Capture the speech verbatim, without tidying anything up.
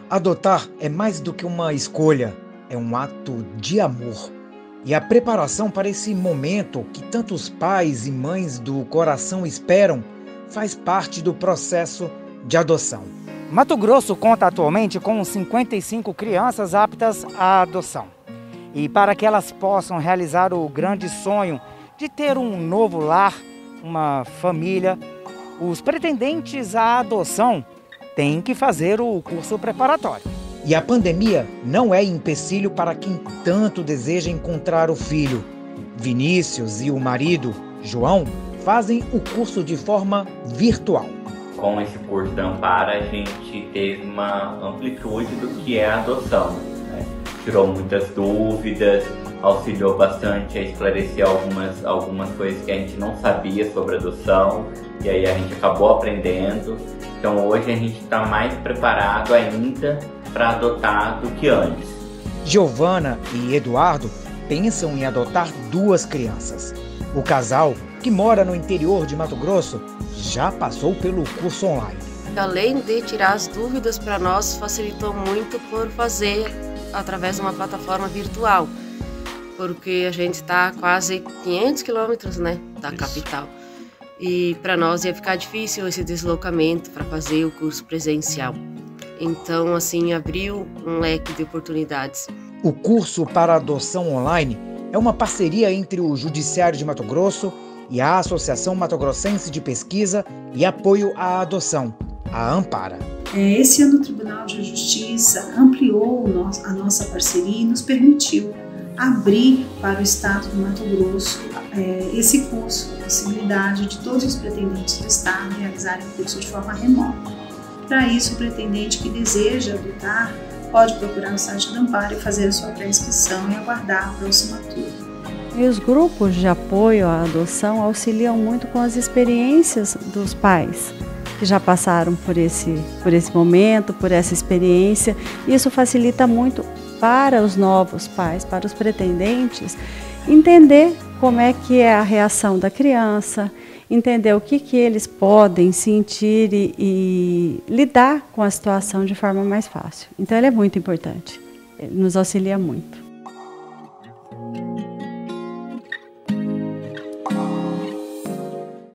Adotar é mais do que uma escolha, é um ato de amor. E a preparação para esse momento que tantos pais e mães do coração esperam faz parte do processo de adoção. Mato Grosso conta atualmente com cinquenta e cinco crianças aptas à adoção. E para que elas possam realizar o grande sonho de ter um novo lar, uma família, os pretendentes à adoção têm que fazer o curso preparatório. E a pandemia não é empecilho para quem tanto deseja encontrar o filho. Vinícius e o marido, João, fazem o curso de forma virtual. Com esse curso da Ampara, a gente teve uma amplitude do que é a adoção, né? Tirou muitas dúvidas, auxiliou bastante a esclarecer algumas, algumas coisas que a gente não sabia sobre adoção, e aí a gente acabou aprendendo. Então hoje a gente está mais preparado ainda para adotar do que antes. Giovana e Eduardo pensam em adotar duas crianças. O casal, que mora no interior de Mato Grosso, já passou pelo curso online. Além de tirar as dúvidas para nós, facilitou muito por fazer através de uma plataforma virtual, porque a gente está a quase quinhentos quilômetros, né, da Isso. capital. E para nós ia ficar difícil esse deslocamento para fazer o curso presencial. Então, assim, abriu um leque de oportunidades. O curso para adoção online é uma parceria entre o Judiciário de Mato Grosso e a Associação Mato Grossense de Pesquisa e Apoio à Adoção, a Ampara. Esse ano o Tribunal de Justiça ampliou a nossa parceria e nos permitiu abrir para o Estado do Mato Grosso esse curso, a possibilidade de todos os pretendentes do Estado realizarem o curso de forma remota. Para isso, o pretendente que deseja adotar pode procurar o site da Ampara e fazer a sua pré-inscrição e aguardar a próxima turma. E os grupos de apoio à adoção auxiliam muito com as experiências dos pais que já passaram por esse, por esse momento, por essa experiência. Isso facilita muito para os novos pais, para os pretendentes, entender como é que é a reação da criança, entender o que, que eles podem sentir e, e lidar com a situação de forma mais fácil. Então, ele é muito importante, ele nos auxilia muito.